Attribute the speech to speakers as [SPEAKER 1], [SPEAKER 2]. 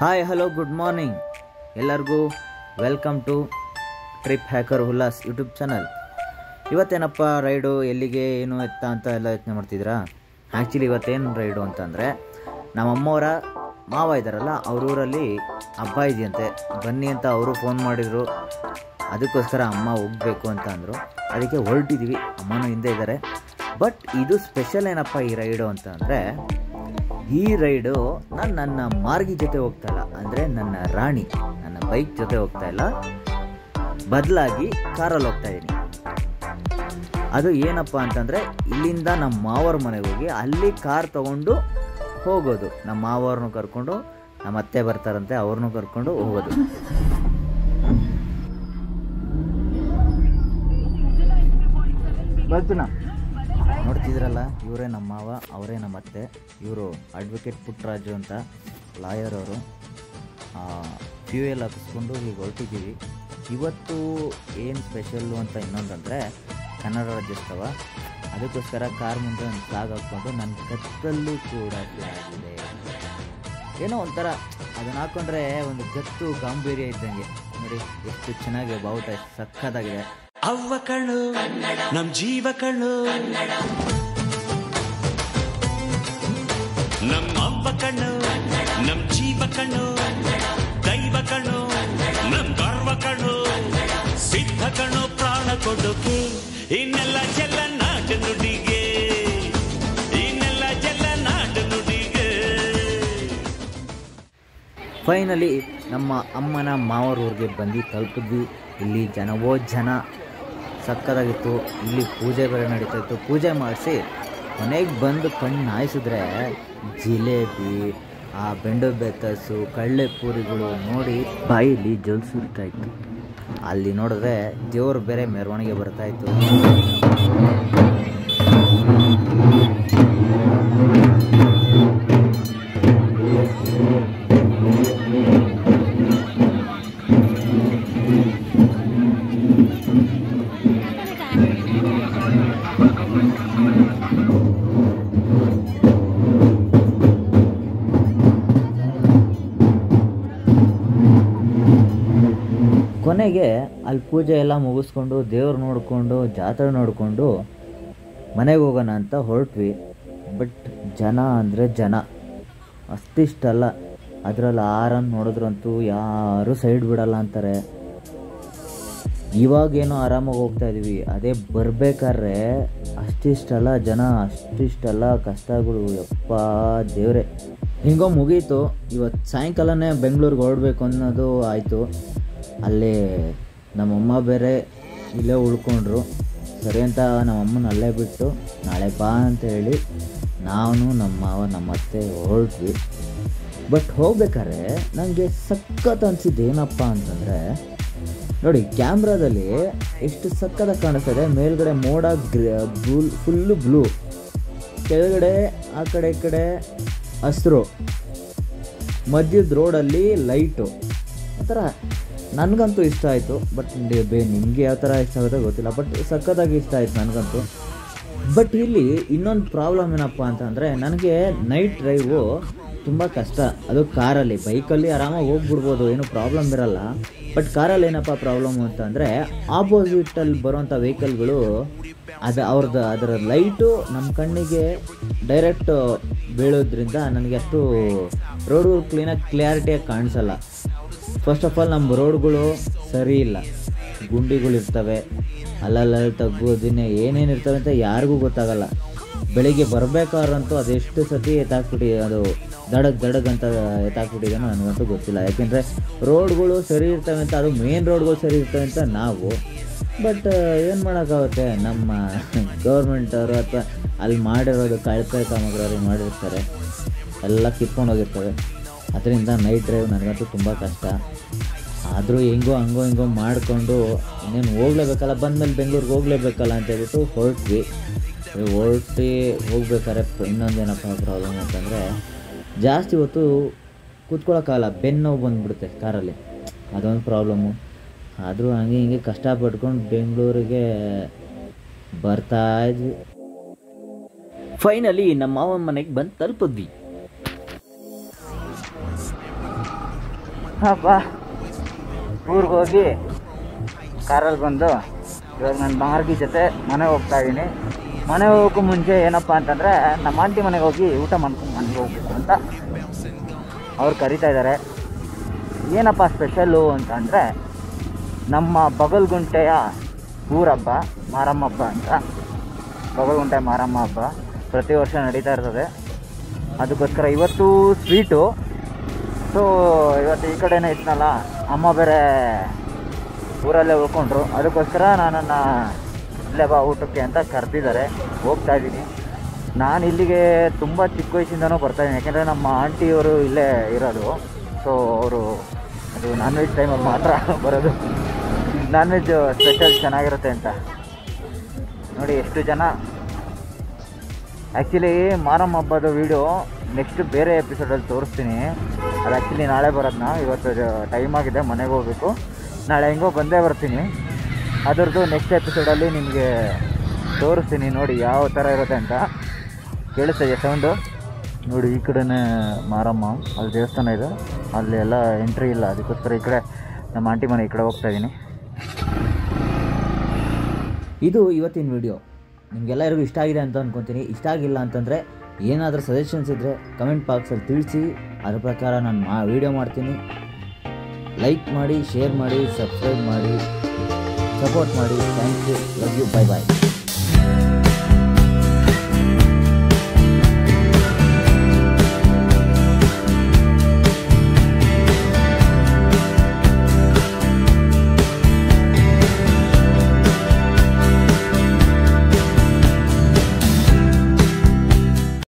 [SPEAKER 1] Hi hello good morning ಎಲ್ಲರಿಗೂ welcome to trip hacker Ullas YouTube channel. ಇವತ್ತೇನಪ್ಪ ride, ಎಲ್ಲಿಗೆ, ಏನು ಎತ್ತ ಅಂತ ಎಲ್ಲ ಯೋಚನೆ ಮಾಡ್ತಿದ್ದೀರಾ? ಆ್ಯಕ್ಚುಲಿ ಇವತ್ತೇನು ರೈಡು ಅಂತಂದರೆ, ನಮ್ಮಮ್ಮವರ ಮಾವ ಇದ್ದಾರಲ್ಲ, ಅವರೂರಲ್ಲಿ ಹಬ್ಬ ಇದೆಯಂತೆ, ಬನ್ನಿ ಅಂತ ಅವರು ಫೋನ್ ಮಾಡಿದರು. ಅದಕ್ಕೋಸ್ಕರ ಅಮ್ಮ ಹೋಗಬೇಕು ಅಂತ ಅಂದರು. ಅದಕ್ಕೆ ಹೊರಟಿದ್ದೀವಿ. ಅಮ್ಮನೂ ಹಿಂದೆ ಇದ್ದಾರೆ. ಬಟ್ ಇದು ಸ್ಪೆಷಲ್ ಏನಪ್ಪ ಈ ರೈಡು ಅಂತ ಅಂದರೆ, ಈ ರೈಡು ನಾನು ನನ್ನ ಮಾರ್ಗಿ ಜೊತೆ ಹೋಗ್ತಾ ಇಲ್ಲ, ಅಂದರೆ ನನ್ನ ರಾಣಿ, ನನ್ನ ಬೈಕ್ ಜೊತೆ ಹೋಗ್ತಾ ಇಲ್ಲ, ಬದಲಾಗಿ ಕಾರಲ್ಲಿ ಹೋಗ್ತಾ ಇದ್ದೀನಿ. ಅದು ಏನಪ್ಪ ಅಂತಂದರೆ, ಇಲ್ಲಿಂದ ನಮ್ಮ ಮಾವರ ಮನೆಗೆ ಹೋಗಿ ಅಲ್ಲಿ ಕಾರ್ ತೊಗೊಂಡು ಹೋಗೋದು. ನಮ್ಮ ಮಾವವ್ರನ್ನೂ ಕರ್ಕೊಂಡು, ನಮ್ಮ ಅತ್ತೆ ಬರ್ತಾರಂತೆ, ಅವ್ರನ್ನೂ ಕರ್ಕೊಂಡು ಹೋಗೋದು. ಬರ್ತೀನ ನೋಡ್ತಿದ್ರಲ್ಲ, ಇವರೇ ನಮ್ಮ ಮಾವ, ಅವರೇ ನಮ್ಮ ಅತ್ತೆ. ಇವರು ಅಡ್ವೊಕೇಟ್ ಪುಟ್ಟರಾಜು ಅಂತ, ಲಾಯರ್ ಅವರು. ಫ್ಯೂಯಲ್ ಹಾಕಿಸ್ಕೊಂಡು ಈಗ ಹೊರಟಿದ್ದೀವಿ. ಇವತ್ತು ಏನು ಸ್ಪೆಷಲ್ಲು ಅಂತ ಇನ್ನೊಂದಂದರೆ, ಕನ್ನಡ ರಾಜ್ಯೋತ್ಸವ. ಅದಕ್ಕೋಸ್ಕರ ಕಾರ್ ಮುಂದೆ ಒಂದು ಫ್ಲಾಗ್ ಹಾಕ್ಕೊಂಡು, ನನ್ನ ಕತ್ತಲ್ಲೂ ಕೂಡ ಫ್ಲಾಗ್ ಇದೆ. ಏನೋ ಒಂಥರ ಅದನ್ನು ಹಾಕ್ಕೊಂಡ್ರೆ ಒಂದು ಗತ್ತು ಗಾಂಭೀರ್ಯ ಇದ್ದಂಗೆ. ನೋಡಿ ಎಷ್ಟು ಚೆನ್ನಾಗಿದೆ, ಬಾವುಟ ಎಷ್ಟು ಸಕ್ಕತ್ತಾಗಿದೆ.
[SPEAKER 2] ಅವ್ವ ಕಣ್ಣು ನಮ್ ಜೀವ ಕಣ್ಣು, ನಮ್ಮ ಅವ್ವ ಕಣ್ಣು ನಮ್ ಜೀವ ಕಣ್ಣು, ದೈವ ಕಣ್ಣು ನಮ್ ಗರ್ವ ಕಣ್ಣು, ಸಿದ್ಧ ಕಣ್ಣು ಪ್ರಾಣ ಕೊಡೋಕೆ, ಇನ್ನೆಲ್ಲ ಜಲ ನಾಟ ನುಡಿಗೆ, ಇನ್ನೆಲ್ಲ ಜಲ ನಾಟ ನುಡಿಗೆ.
[SPEAKER 1] ಫೈನಲಿ ನಮ್ಮ ಅಮ್ಮನ ಮಾವರೂರಿಗೆ ಬಂದು ತಲುಪಿದ್ವಿ. ಇಲ್ಲಿ ಜನವೋ ಜನ, ಸಕ್ಕತ್ತಾಗಿತ್ತು. ಇಲ್ಲಿ ಪೂಜೆ ಬೇರೆ ನಡೀತಾ ಇತ್ತು. ಪೂಜೆ ಮಾಡಿಸಿ ಮನೆಗೆ ಬಂದು ಕಣ್ಣು ಹಾಯಿಸಿದ್ರೆ ಜಿಲೇಬಿ, ಆ ಬೆಂಡು ಬೆತ್ತಸು, ಕಳ್ಳೆ ಪೂರಿಗಳು ನೋಡಿ ಬಾಯಿಲಿ ಜಲ್ ಸುರಿತಾ ಇತ್ತು. ಅಲ್ಲಿ ನೋಡಿದ್ರೆ ದೇವ್ರು ಬೇರೆ ಮೆರವಣಿಗೆ ಬರ್ತಾಯಿತ್ತು. ಕೊನೆಗೆ ಅಲ್ಲಿ ಪೂಜೆ ಎಲ್ಲ ಮುಗಿಸ್ಕೊಂಡು, ದೇವ್ರು ನೋಡಿಕೊಂಡು, ಜಾತ್ರೆ ನೋಡಿಕೊಂಡು ಮನೆಗೆ ಹೋಗೋಣ ಅಂತ ಹೊರಟ್ವಿ. ಬಟ್ ಜನ ಅಂದರೆ ಜನ ಅಷ್ಟಿಷ್ಟಲ್ಲ. ಅದರಲ್ಲಿ ಆರನ್ನು ನೋಡಿದ್ರಂತೂ ಯಾರೂ ಸೈಡ್ ಬಿಡಲ್ಲ ಅಂತಾರೆ. ಇವಾಗೇನೋ ಆರಾಮಾಗಿ ಹೋಗ್ತಾ ಇದ್ದೀವಿ, ಅದೇ ಬರಬೇಕಾದ್ರೆ ಅಷ್ಟಿಷ್ಟಲ್ಲ ಜನ, ಅಷ್ಟಿಷ್ಟಲ್ಲ ಕಷ್ಟಗಳು. ಯಪ್ಪ ದೇವ್ರೆ, ಹಿಂಗೋ ಮುಗೀತು. ಇವತ್ತು ಸಾಯಂಕಾಲನೇ ಬೆಂಗಳೂರಿಗೆ ಹೊರಡಬೇಕು ಅನ್ನೋದು ಆಯಿತು. ಅಲ್ಲೇ ನಮ್ಮಮ್ಮ ಬೇರೆ ಇಲ್ಲೇ ಉಳ್ಕೊಂಡ್ರು. ಸರಿ ಅಂತ ನಮ್ಮಮ್ಮನ ಅಲ್ಲೇ ಬಿಟ್ಟು ನಾಳೆ ಬಾ ಅಂತ ಹೇಳಿ ನಾನು, ನಮ್ಮ ಮಾವ, ನಮ್ಮ ಅತ್ತೆ ಹೊರಟ್ವಿ. ಬಟ್ ಹೋಗ್ಬೇಕಾದ್ರೆ ನನಗೆ ಸಖತ್ ಅನಿಸಿದ್ದು ಏನಪ್ಪ ಅಂತಂದರೆ, ನೋಡಿ ಕ್ಯಾಮ್ರಾದಲ್ಲಿ ಎಷ್ಟು ಸಕ್ಕತ್ತಾಗಿ ಕಾಣಿಸ್ತದೆ. ಮೇಲ್ಗಡೆ ಮೋಡ ಫುಲ್ಲು ಬ್ಲೂ, ಕೆಳಗಡೆ ಆ ಕಡೆ ಈ ಕಡೆ ಹಸಿರು, ಮಧ್ಯದ ರೋಡಲ್ಲಿ ಲೈಟು. ಆ ಥರ ನನಗಂತೂ ಇಷ್ಟ ಆಯಿತು. ಬಟ್ ನಿಮಗೆ ಯಾವ ಥರ ಇಷ್ಟ ಆಗುತ್ತೆ ಗೊತ್ತಿಲ್ಲ, ಬಟ್ ಸಕ್ಕತ್ತಾಗಿ ಇಷ್ಟ ಆಯಿತು ನನಗಂತೂ. ಬಟ್ ಇಲ್ಲಿ ಇನ್ನೊಂದು ಪ್ರಾಬ್ಲಮ್ ಏನಪ್ಪ ಅಂತಂದರೆ, ನನಗೆ ನೈಟ್ ಡ್ರೈವು ತುಂಬ ಕಷ್ಟ. ಅದು ಕಾರಲ್ಲಿ. ಬೈಕಲ್ಲಿ ಆರಾಮಾಗಿ ಹೋಗ್ಬಿಡ್ಬೋದು, ಏನೂ ಪ್ರಾಬ್ಲಮ್ ಇರಲ್ಲ. ಬಟ್ ಕಾರಲ್ಲಿ ಏನಪ್ಪ ಪ್ರಾಬ್ಲಮ್ಮು ಅಂತಂದರೆ, ಆಪೋಸಿಟಲ್ಲಿ ಬರೋವಂಥ ವೆಹಿಕಲ್ಗಳು ಅದರ ಲೈಟು ನಮ್ಮ ಕಣ್ಣಿಗೆ ಡೈರೆಕ್ಟ್ ಬೀಳೋದ್ರಿಂದ ನನಗೆ ಅಷ್ಟು ರೋಡ್ಗಳು ಕ್ಲಿಯಾರಿಟಿಯಾಗಿ ಕಾಣಿಸಲ್ಲ. ಫಸ್ಟ್ ಆಫ್ ಆಲ್ ನಮ್ಮ ರೋಡ್ಗಳು ಸರಿ ಇಲ್ಲ, ಗುಂಡಿಗಳಿರ್ತವೆ, ಅಲ್ಲಲ್ಲಿ ತಗ್ಗೋದಿನ್ನೇ ಏನೇನು ಇರ್ತವೆ ಅಂತ ಯಾರಿಗೂ ಗೊತ್ತಾಗಲ್ಲ. ಬೆಳಿಗ್ಗೆ ಬರಬೇಕಾದ್ರಂತೂ ಅದೆಷ್ಟು ಸತಿ ಅದು ದಡಗ್ ಅಂತ ಎತ್ತಾಕ್ಬಿಟ್ಟಿದ್ದಾನೋ ನನಗಂತೂ ಗೊತ್ತಿಲ್ಲ. ಯಾಕೆಂದರೆ ರೋಡ್ಗಳು ಸರಿ ಇರ್ತವೆ ಅಂತ, ಅದು ಮೇನ್ ರೋಡ್ಗಳು ಸರಿ ಇರ್ತವೆ ಅಂತ ನಾವು. ಬಟ್ ಏನು ಮಾಡೋಕ್ಕಾಗುತ್ತೆ, ನಮ್ಮ ಗೌರ್ಮೆಂಟವರು ಅಥವಾ ಅಲ್ಲಿ ಮಾಡಿರೋದು ಕಳಪೆ ಕಾಮಗಾರಿ ಮಾಡಿರ್ತಾರೆ, ಎಲ್ಲ ಕಿತ್ಕೊಂಡು ಹೋಗಿರ್ತವೆ. ಅದರಿಂದ ನೈಟ್ ಡ್ರೈವ್ ನನಗಂತೂ ತುಂಬ ಕಷ್ಟ. ಆದರೂ ಹೆಂಗೋ ಹಿಂಗೋ ಮಾಡಿಕೊಂಡು ಇನ್ನೇನು ಹೋಗ್ಲೇಬೇಕಲ್ಲ, ಬಂದಮೇಲೆ ಬೆಂಗಳೂರಿಗೆ ಹೋಗಲೇಬೇಕಲ್ಲ ಅಂತೇಳ್ಬಿಟ್ಟು ಹೊರಟ್ವಿ. ಹೋಗ್ಬೇಕಾದ್ರೆ ಇನ್ನೊಂದೇನಪ್ಪ ಪ್ರಾಬ್ಲಮ್ ಅಂತಂದರೆ, ಜಾಸ್ತಿ ಹೊತ್ತು ಕೂತ್ಕೊಳ್ಳೋಕ್ಕಾಗಲ್ಲ, ಬೆನ್ನು ನೋವು ಬಂದುಬಿಡುತ್ತೆ ಕಾರಲ್ಲಿ, ಅದೊಂದು ಪ್ರಾಬ್ಲಮ್ಮು. ಆದರೂ ಹಂಗೆ ಹಿಂಗೆ ಕಷ್ಟಪಟ್ಕೊಂಡು ಬೆಂಗಳೂರಿಗೆ ಬರ್ತಾಯಿದ್ವಿ. ಫೈನಲಿ ನಮ್ಮ ಮಾವನ ಮನೆಗೆ ಬಂದು ತಲುಪಿದ್ವಿ. ಅಪ್ಪ ಊರಿಗೆ ಹೋಗಿ ಕಾರಲ್ಲಿ ಬಂದು ಇವಾಗ ನಾನು ಮಾರ್ಗಿ ಜೊತೆ ಮನೆಗೆ ಹೋಗ್ತಾ ಇದ್ದೀನಿ. ಮನೆಗೆ ಹೋಗೋಕ್ಕೂ ಮುಂಚೆ ಏನಪ್ಪ ಅಂತಂದರೆ ನಮ್ಮ ಆಂಟಿ ಮನೆಗೆ ಹೋಗಿ ಊಟ ಮಾಡ್ಕೊಂಡು ಮನೆಗೆ ಹೋಗ್ಬೇಕು ಅಂತ ಅವ್ರು ಕರಿತಾ ಇದ್ದಾರೆ. ಏನಪ್ಪ ಸ್ಪೆಷಲ್ಲು ಅಂತ ಅಂದರೆ ನಮ್ಮ ಬಗಲ್ಗುಂಟೆಯ ಊರಬ್ಬ ಮಾರಮ್ಮ ಹಬ್ಬ ಅಂತ. ಬಗಲ್ಗುಂಟೆ ಮಾರಮ್ಮ ಹಬ್ಬ ಪ್ರತಿ ವರ್ಷ ನಡೀತಾ ಇರ್ತದೆ. ಅದಕ್ಕೋಸ್ಕರ ಇವತ್ತು ಸ್ವೀಟು. ಸೊ ಇವತ್ತು ಈ ಕಡೆನೇ ಇದ್ನಲ್ಲ, ಅಮ್ಮ ಬೇರೆ ಊರಲ್ಲೇ ಉಳ್ಕೊಂಡ್ರು, ಅದಕ್ಕೋಸ್ಕರ ನನ್ನನ್ನು ಇಲ್ಲೇ ಬಾ ಊಟಕ್ಕೆ ಅಂತ ಕರೆದಿದ್ದಾರೆ. ಹೋಗ್ತಾಯಿದ್ದೀನಿ. ನಾನು ಇಲ್ಲಿಗೆ ತುಂಬ ಚಿಕ್ಕ ವಯಸ್ಸಿಂದನೂ ಬರ್ತಾಯಿದ್ದೀನಿ, ಯಾಕೆಂದರೆ ನಮ್ಮ ಆಂಟಿಯವರು ಇಲ್ಲೇ ಇರೋದು. ಸೊ ಅವರು ಅದು ನಾನ್ ವೆಜ್ ಟೈಮಲ್ಲಿ ಮಾತ್ರ ಬರೋದು, ನಾನ್ ವೆಜ್ ಸ್ಪೆಷಲ್ ಚೆನ್ನಾಗಿರುತ್ತೆ ಅಂತ. ನೋಡಿ ಎಷ್ಟು ಜನ. ಆ್ಯಕ್ಚುಲಿ ಮಾರಮ್ಮ ಹಬ್ಬದ ವೀಡಿಯೋ ನೆಕ್ಸ್ಟ್ ಬೇರೆ ಎಪಿಸೋಡಲ್ಲಿ ತೋರಿಸ್ತೀನಿ. ಅದು ಆ್ಯಕ್ಚುಲಿ ನಾಳೆ ಬರೋದನ್ನ, ಇವತ್ತು ಟೈಮ್ ಆಗಿದೆ, ಮನೆಗೆ ಹೋಗಬೇಕು. ನಾಳೆ ಹೆಂಗೋ ಬಂದೇ ಬರ್ತೀನಿ. ಅದರದ್ದು ನೆಕ್ಸ್ಟ್ ಎಪಿಸೋಡಲ್ಲಿ ನಿಮಗೆ ತೋರಿಸ್ತೀನಿ. ನೋಡಿ ಯಾವ ಥರ ಇರುತ್ತೆ ಅಂತ. ಕೇಳಿಸ್ತಿದೆ ಸೌಂಡು? ನೋಡಿ ಈ ಕಡೆನೇ ಮಾರಮ್ಮ, ಅಲ್ಲಿ ದೇವಸ್ಥಾನ ಇದೆ, ಅಲ್ಲಿ ಎಲ್ಲ ಎಂಟ್ರಿ ಇಲ್ಲ, ಅದಕ್ಕೋಸ್ಕರ ಈ ಕಡೆ ನಮ್ಮ ಆಂಟಿ ಮನೆ ಈ ಕಡೆ ಹೋಗ್ತಾಯಿದ್ದೀನಿ. ಇದು ಇವತ್ತಿನ ವಿಡಿಯೋ. ನಿಮಗೆಲ್ಲರಿಗೂ ಇಷ್ಟ ಆಗಿದೆ ಅಂತ ಅಂದ್ಕೊತೀನಿ. ಇಷ್ಟ ಆಗಿಲ್ಲ ಅಂತಂದರೆ ಏನಾದರೂ ಸಜೆಷನ್ಸ್ ಇದ್ದರೆ ಕಮೆಂಟ್ ಬಾಕ್ಸಲ್ಲಿ ತಿಳಿಸಿ, ಅದ್ರ ಪ್ರಕಾರ ನಾನು ವೀಡಿಯೋ ಮಾಡ್ತೀನಿ. ಲೈಕ್ ಮಾಡಿ, ಶೇರ್ ಮಾಡಿ, ಸಬ್ಸ್ಕ್ರೈಬ್ ಮಾಡಿ, ಸಪೋರ್ಟ್ ಮಾಡಿ. Thank you. Love you. Bye bye.